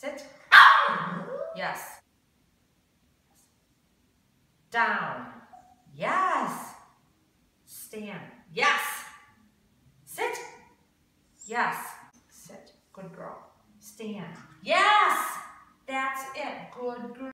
Sit. Yes. Down. Yes. Stand. Yes. Sit. Yes. Sit. Good girl. Stand. Yes. That's it. Good girl.